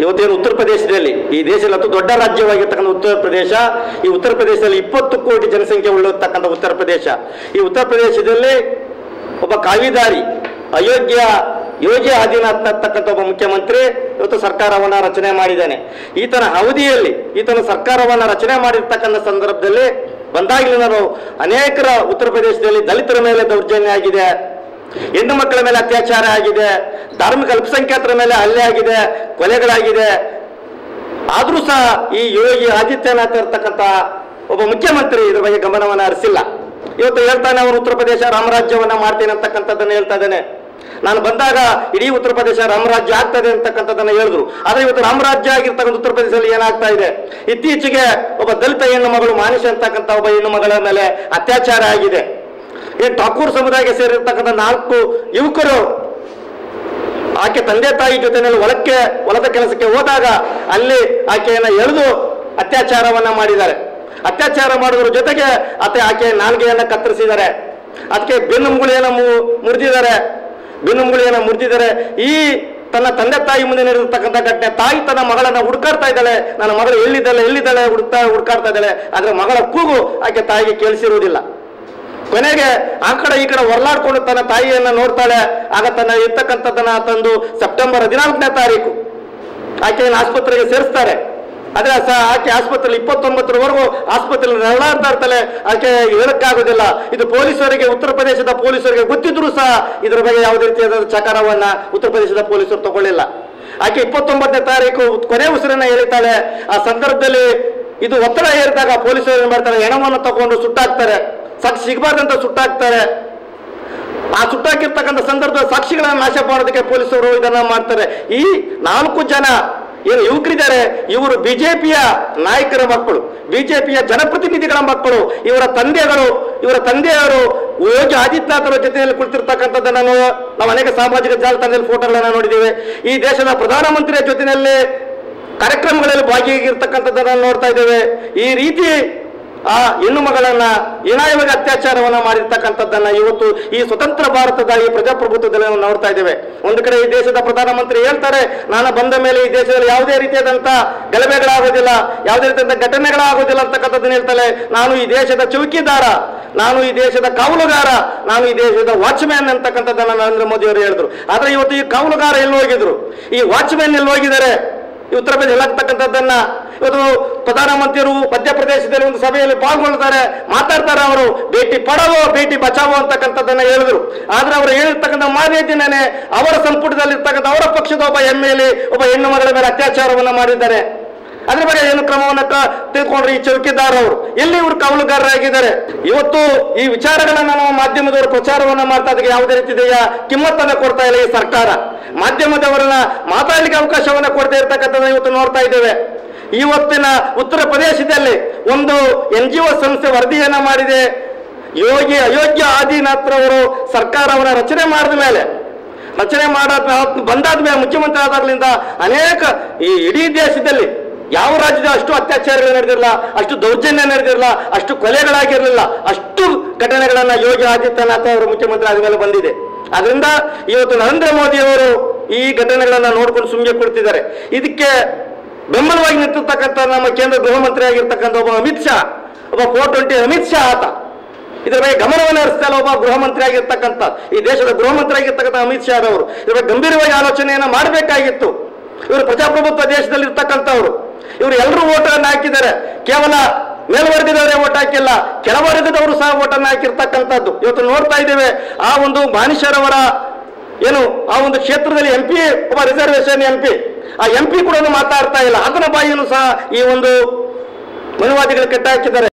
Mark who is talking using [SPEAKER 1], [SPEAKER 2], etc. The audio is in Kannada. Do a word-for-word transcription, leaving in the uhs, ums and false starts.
[SPEAKER 1] ಇವತ್ತೇನು ಉತ್ತರ ಪ್ರದೇಶದಲ್ಲಿ ಈ ದೇಶದಲ್ಲಿ ಅತಿ ದೊಡ್ಡ ರಾಜ್ಯವಾಗಿರ್ತಕ್ಕಂಥ ಉತ್ತರ ಪ್ರದೇಶ, ಈ ಉತ್ತರ ಪ್ರದೇಶದಲ್ಲಿ ಇಪ್ಪತ್ತು ಕೋಟಿ ಜನಸಂಖ್ಯೆ ಉಳ್ಳಿರ್ತಕ್ಕಂಥ ಉತ್ತರ ಪ್ರದೇಶ, ಈ ಉತ್ತರ ಪ್ರದೇಶದಲ್ಲಿ ಒಬ್ಬ ಕಾವಿದಾರಿ ಅಯೋಗ್ಯ ಯೋಗಿ ಆದಿನಾಥ್ ಅಂತಕ್ಕಂಥ ಒಬ್ಬ ಮುಖ್ಯಮಂತ್ರಿ ಇವತ್ತು ಸರ್ಕಾರವನ್ನು ರಚನೆ ಮಾಡಿದ್ದಾನೆ. ಈತನ ಅವಧಿಯಲ್ಲಿ ಈತನ ಸರ್ಕಾರವನ್ನು ರಚನೆ ಮಾಡಿರ್ತಕ್ಕಂಥ ಸಂದರ್ಭದಲ್ಲಿ ಬಂದಾಗಲೂ ನಾವು ಅನೇಕರ ಉತ್ತರ ಪ್ರದೇಶದಲ್ಲಿ ದಲಿತರ ಮೇಲೆ ದೌರ್ಜನ್ಯ ಆಗಿದೆ, ಹೆಣ್ಣು ಮಕ್ಕಳ ಮೇಲೆ ಅತ್ಯಾಚಾರ ಆಗಿದೆ, ಧಾರ್ಮಿಕ ಅಲ್ಪಸಂಖ್ಯಾತರ ಮೇಲೆ ಹಲ್ಲೆ ಆಗಿದೆ, ಕೊಲೆಗಳಾಗಿದೆ. ಆದರೂ ಸಹ ಈ ಯೋಗಿ ಆದಿತ್ಯನಾಥ್ ಇರ್ತಕ್ಕಂಥ ಒಬ್ಬ ಮುಖ್ಯಮಂತ್ರಿ ಇದ್ರ ಬಗ್ಗೆ ಗಮನವನ್ನು ಹರಿಸಿಲ್ಲ. ಇವತ್ತು ಹೇಳ್ತಾನೆ ಅವನು ಉತ್ತರ ಪ್ರದೇಶ ರಾಮರಾಜ್ಯವನ್ನ ಮಾಡ್ತೇನೆ ಅಂತಕ್ಕಂಥದ್ದನ್ನು ಹೇಳ್ತಾ ಇದ್ದಾನೆ. ನಾನು ಬಂದಾಗ ಇಡೀ ಉತ್ತರ ಪ್ರದೇಶ ರಾಮರಾಜ್ಯ ಆಗ್ತದೆ ಅಂತಕ್ಕಂಥದ್ದನ್ನ ಹೇಳಿದ್ರು. ಆದ್ರೆ ಇವತ್ತು ರಾಮರಾಜ್ಯ ಆಗಿರ್ತಕ್ಕಂಥ ಉತ್ತರ ಪ್ರದೇಶದಲ್ಲಿ ಏನಾಗ್ತಾ ಇದೆ, ಇತ್ತೀಚೆಗೆ ಒಬ್ಬ ದಲಿತ ಹೆಣ್ಣು ಮಗಳು ಮಾನಿಷ್ ಅಂತಕ್ಕಂಥ ಒಬ್ಬ ಹೆಣ್ಣು ಮಗಳ ಮೇಲೆ ಅತ್ಯಾಚಾರ ಆಗಿದೆ. ಈ ಠಾಕೂರ್ ಸಮುದಾಯಕ್ಕೆ ಸೇರಿರ್ತಕ್ಕಂಥ ನಾಲ್ಕು ಯುವಕರು ಆಕೆ ತಂದೆ ತಾಯಿ ಜೊತೆಯಲ್ಲಿ ಹೊಲಕ್ಕೆ ಹೊಲದ ಕೆಲಸಕ್ಕೆ ಹೋದಾಗ ಅಲ್ಲಿ ಆಕೆಯನ್ನ ಎಳೆದು ಅತ್ಯಾಚಾರವನ್ನ ಮಾಡಿದ್ದಾರೆ. ಅತ್ಯಾಚಾರ ಮಾಡುವುದರ ಜೊತೆಗೆ ಆತ ಆಕೆ ನಾಲ್ಗೆಯನ್ನ ಕತ್ತರಿಸಿದ್ದಾರೆ, ಅದಕ್ಕೆ ಬೆನ್ನು ಮುಗುಳಿಯನ್ನ ಮುರಿದಿದ್ದಾರೆ ಬೆನ್ನು ಮುಗುಳಿಯನ್ನ ಮುರಿದಿದ್ದಾರೆ. ಈ ತನ್ನ ತಂದೆ ತಾಯಿ ಮುಂದೆ ನಡೆದಿರ್ತಕ್ಕಂಥ ಘಟನೆ, ತಾಯಿ ತನ್ನ ಮಗಳನ್ನ ಹುಡುಕಾಡ್ತಾ ಇದ್ದಾಳೆ, ನನ್ನ ಮಗಳು ಎಲ್ಲಿದ್ದಾಳೆ ಎಲ್ಲಿದ್ದಾಳೆ ಹುಡುಕ್ತಾ ಹುಡುಕಾಡ್ತಾ ಇದ್ದಾಳೆ. ಆದ್ರೆ ಮಗಳ ಕೂಗು ಆಕೆ ತಾಯಿಗೆ ಕೇಳಿಸಿರುವುದಿಲ್ಲ. ಕೊನೆಗೆ ಆ ಕಡೆ ಈ ಕಡೆ ಹೊರಲಾಡ್ಕೊಂಡು ತನ್ನ ತಾಯಿಯನ್ನ ನೋಡ್ತಾಳೆ. ಆಗ ತನ್ನ ಇರ್ತಕ್ಕಂಥದ್ದನ್ನ ತಂದು ಸೆಪ್ಟೆಂಬರ್ ಹದಿನಾಲ್ಕನೇ ತಾರೀಕು ಆಕೆಯನ್ನು ಆಸ್ಪತ್ರೆಗೆ ಸೇರಿಸ್ತಾರೆ. ಆದ್ರೆ ಸಹ ಆಕೆ ಆಸ್ಪತ್ರೆ ಇಪ್ಪತ್ತೊಂಬತ್ತರವರೆಗೂ ಆಸ್ಪತ್ರೆಯಲ್ಲಿ ನರಳಾಡ್ತಾ ಇರ್ತಾಳೆ. ಆಕೆ ಹೇಳಕ್ಕಾಗೋದಿಲ್ಲ. ಇದು ಪೊಲೀಸರಿಗೆ, ಉತ್ತರ ಪ್ರದೇಶದ ಪೊಲೀಸರಿಗೆ ಗೊತ್ತಿದ್ರು ಸಹ ಇದರ ಬಗ್ಗೆ ಯಾವುದೇ ರೀತಿಯಾದ ಚಕಾರವನ್ನ ಉತ್ತರ ಪ್ರದೇಶದ ಪೊಲೀಸರು ತಗೊಳ್ಳಿಲ್ಲ. ಆಕೆ ಇಪ್ಪತ್ತೊಂಬತ್ತನೇ ತಾರೀಕು ಕೊನೆ ಉಸಿರನ್ನ ಎಳಿತಾಳೆ. ಆ ಸಂದರ್ಭದಲ್ಲಿ ಇದು ಒತ್ತಡ ಏರಿದಾಗ ಪೊಲೀಸರು ಏನ್ ಮಾಡ್ತಾರೆ, ಹೆಣವನ್ನು ತಗೊಂಡು ಸುಟ್ಟಾಕ್ತಾರೆ. ಸಾಕ್ಷಿ ಸಿಗಬಾರ್ದಂತ ಸುಟ್ಟಾಕ್ತಾರೆ. ಆ ಸುಟ್ಟಾಕಿರ್ತಕ್ಕಂಥ ಸಂದರ್ಭದಲ್ಲಿ ಸಾಕ್ಷಿಗಳನ್ನ ನಾಶ ಮಾಡೋದಕ್ಕೆ ಪೊಲೀಸರು ಇದನ್ನ ಮಾಡ್ತಾರೆ. ಈ ನಾಲ್ಕು ಜನ ಏನು ಯುವಕರಿದ್ದಾರೆ, ಇವರು ಬಿಜೆಪಿಯ ನಾಯಕರ ಮಕ್ಕಳು, ಬಿಜೆಪಿಯ ಜನಪ್ರತಿನಿಧಿಗಳ ಮಕ್ಕಳು. ಇವರ ತಂದೆಗಳು ಇವರ ತಂದೆಯವರು ಯೋಗಿ ಆದಿತ್ಯನಾಥರ ಜೊತೆಯಲ್ಲಿ ಕುಳಿತಿರ್ತಕ್ಕಂಥದ್ದನ್ನು ನಾವು ಅನೇಕ ಸಾಮಾಜಿಕ ಜಾಲತಾಣದಲ್ಲಿ ಫೋಟೋಗಳನ್ನ ನೋಡಿದ್ದೇವೆ. ಈ ದೇಶದ ಪ್ರಧಾನಮಂತ್ರಿಯ ಜೊತೆಯಲ್ಲಿ ಕಾರ್ಯಕ್ರಮಗಳಲ್ಲಿ ಭಾಗಿಯಾಗಿರ್ತಕ್ಕಂಥದ್ದನ್ನು ನೋಡ್ತಾ ಇದ್ದೇವೆ. ಈ ರೀತಿ ಆ ಹೆಣ್ಣು ಮಗಳನ್ನ ಹೀನಾಯವಾಗಿ ಅತ್ಯಾಚಾರವನ್ನ ಮಾಡಿರ್ತಕ್ಕಂಥದ್ದನ್ನ ಇವತ್ತು ಈ ಸ್ವತಂತ್ರ ಭಾರತದ ಈ ಪ್ರಜಾಪ್ರಭುತ್ವದಲ್ಲಿ ನಾವು ನೋಡ್ತಾ ಇದ್ದೇವೆ. ಒಂದು ಕಡೆ ಈ ದೇಶದ ಪ್ರಧಾನಮಂತ್ರಿ ಹೇಳ್ತಾರೆ, ನಾನು ಬಂದ ಮೇಲೆ ಈ ದೇಶದಲ್ಲಿ ಯಾವುದೇ ರೀತಿಯಾದಂತ ಗಲಭೆಗಳಾಗೋದಿಲ್ಲ, ಯಾವುದೇ ರೀತಿಯಾದ ಘಟನೆಗಳಾಗೋದಿಲ್ಲ ಅಂತಕ್ಕಂಥದ್ದನ್ನ ಹೇಳ್ತಾಳೆ. ನಾನು ಈ ದೇಶದ ಚೌಕಿದಾರ, ನಾನು ಈ ದೇಶದ ಕಾವಲುಗಾರ, ನಾನು ಈ ದೇಶದ ವಾಚ್ಮ್ಯಾನ್ ಅಂತಕ್ಕಂಥದ್ದನ್ನ ನರೇಂದ್ರ ಮೋದಿ ಅವರು ಹೇಳಿದ್ರು. ಆದ್ರೆ ಇವತ್ತು ಈ ಕಾವಲುಗಾರ ಎಲ್ಲಿ ಹೋಗಿದ್ರು, ಈ ವಾಚ್ಮ್ಯಾನ್ ಎಲ್ಲಿ ಹೋಗಿದ್ದಾರೆ? ಈ ಉತ್ತರ ಪ್ರದೇಶ ಹೇಳತಕ್ಕಂಥದ್ದನ್ನ ಇವತ್ತು ಪ್ರಧಾನಮಂತ್ರಿಯರು ಮಧ್ಯಪ್ರದೇಶದಲ್ಲಿ ಒಂದು ಸಭೆಯಲ್ಲಿ ಪಾಲ್ಗೊಳ್ತಾರೆ, ಮಾತಾಡ್ತಾರೆ. ಅವರು ಬೇಟಿ ಪಡಾವೋ ಬೇಟಿ ಬಚಾವೋ ಅಂತಕ್ಕಂಥದ್ದನ್ನ ಹೇಳಿದ್ರು. ಆದ್ರೆ ಅವರು ಹೇಳಿರ್ತಕ್ಕಂಥ ಮಾರನೇ ದಿನನೇ ಅವರ ಸಂಪುಟದಲ್ಲಿ ಇರ್ತಕ್ಕಂಥ ಅವರ ಪಕ್ಷದ ಒಬ್ಬ ಎಂ ಎಲ್ ಎ ಒಬ್ಬ ಹೆಣ್ಣು ಮಗಳ ಮೇಲೆ ಅತ್ಯಾಚಾರವನ್ನ ಮಾಡಿದ್ದಾರೆ. ಅದ್ರ ಬಗ್ಗೆ ಏನು ಕ್ರಮವನ್ನ ತೆಗೆದುಕೊಂಡ್ರೆ ಈ ಚೌಕಿದಾರ ಅವರು ಎಲ್ಲಿ ಇವರು ಕಾವಲುಗಾರರಾಗಿದ್ದಾರೆ? ಇವತ್ತು ಈ ವಿಚಾರಗಳನ್ನ ನಾವು ಮಾಧ್ಯಮದವರು ಪ್ರಚಾರವನ್ನ ಮಾಡ್ತಾ ಇದಕ್ಕೆ ಯಾವುದೇ ರೀತಿಯ ಕಿಮ್ಮತ್ತನ್ನ ಕೊಡ್ತಾ ಇಲ್ಲ ಈ ಸರ್ಕಾರ. ಮಾಧ್ಯಮದವರನ್ನ ಮಾತಾಡಲಿಕ್ಕೆ ಅವಕಾಶವನ್ನ ಕೊಡದೇ ಇರ್ತಕ್ಕಂಥದ್ದನ್ನ ಇವತ್ತು ನೋಡ್ತಾ ಇದ್ದೇವೆ. ಇವತ್ತಿನ ಉತ್ತರ ಪ್ರದೇಶದಲ್ಲಿ ಒಂದು ಎನ್ ಜಿ ಒ ಸಂಸ್ಥೆ ವರದಿಯನ್ನ ಮಾಡಿದೆ. ಯೋಗಿ ಅಯೋಗ್ಯ ಆದಿನಾಥ್ರವರು ಸರ್ಕಾರವನ್ನ ರಚನೆ ಮಾಡಿದ ಮೇಲೆ ರಚನೆ ಮಾಡ ಬಂದಾದ ಮೇಲೆ ಮುಖ್ಯಮಂತ್ರಿ ಆದಾಗಲಿಂದ ಅನೇಕ ಈ ಇಡೀ ದೇಶದಲ್ಲಿ ಯಾವ ರಾಜ್ಯದ ಅಷ್ಟು ಅತ್ಯಾಚಾರಗಳು ನಡೆದಿರಲಿಲ್ಲ, ಅಷ್ಟು ದೌರ್ಜನ್ಯ ನಡೆದಿರಲಿಲ್ಲ, ಅಷ್ಟು ಕೊಲೆಗಳಾಗಿರಲಿಲ್ಲ, ಅಷ್ಟು ಘಟನೆಗಳನ್ನ ಯೋಗಿ ಆದಿತ್ಯನಾಥ್ ಅವರು ಮುಖ್ಯಮಂತ್ರಿ ಆದ ಮೇಲೆ ಬಂದಿದೆ. ಅದರಿಂದ ಇವತ್ತು ನರೇಂದ್ರ ಮೋದಿ ಅವರು ಈ ಘಟನೆಗಳನ್ನ ನೋಡ್ಕೊಂಡು ಸುಮ್ಮನೆ ಕೊಡ್ತಿದ್ದಾರೆ. ಇದಕ್ಕೆ ಬೆಂಬಲವಾಗಿ ನಿಂತಿರ್ತಕ್ಕಂಥ ನಮ್ಮ ಕೇಂದ್ರ ಗೃಹ ಮಂತ್ರಿ ಆಗಿರ್ತಕ್ಕಂಥ ಒಬ್ಬ ಅಮಿತ್ ಶಾ, ಒಬ್ಬ ಫೋರ್ ಟ್ವೆಂಟಿ ಅಮಿತ್ ಶಾ ಆತ ಇದರ ಬಗ್ಗೆ ಗಮನವನ್ನು ಹರಿಸ್ತಾ ಇಲ್ಲ. ಒಬ್ಬ ಗೃಹ ಮಂತ್ರಿ ಆಗಿರ್ತಕ್ಕಂಥ ಈ ದೇಶದ ಗೃಹ ಮಂತ್ರಿ ಆಗಿರ್ತಕ್ಕಂಥ ಅಮಿತ್ ಶಾ ಅವರು ಇದ್ರ ಬಗ್ಗೆ ಗಂಭೀರವಾಗಿ ಆಲೋಚನೆಯನ್ನ ಮಾಡಬೇಕಾಗಿತ್ತು. ಇವರು ಪ್ರಜಾಪ್ರಭುತ್ವ ದೇಶದಲ್ಲಿ ಇರ್ತಕ್ಕಂಥವ್ರು, ಇವರು ಎಲ್ಲರೂ ಓಟನ್ನು ಹಾಕಿದ್ದಾರೆ. ಕೇವಲ ಮೇಲ್ವರ್ಗದವರೇ ಓಟ್ ಹಾಕಿಲ್ಲ, ಕೆಳವರ್ಗದವರು ಸಹ ಓಟನ್ನು ಹಾಕಿರ್ತಕ್ಕಂಥದ್ದು ಇವತ್ತು ನೋಡ್ತಾ ಇದ್ದೇವೆ. ಆ ಒಂದು ಮಾನಿಷರವರ ಏನು ಆ ಒಂದು ಕ್ಷೇತ್ರದಲ್ಲಿ ಎಂ ಪಿ ಒಬ್ಬ ರಿಸರ್ವೇಶನ್ ಎಂ ಪಿ, ಆ ಎಂ ಪಿ ಕೂಡ ಮಾತಾಡ್ತಾ ಇಲ್ಲ. ಅದನ್ನ ಬಾಯಿಯನ್ನು ಸಹ ಈ ಒಂದು ಮನುವಾದಿಗಳು ಕೆಟ್ಟ ಹಾಕಿದ್ದಾರೆ.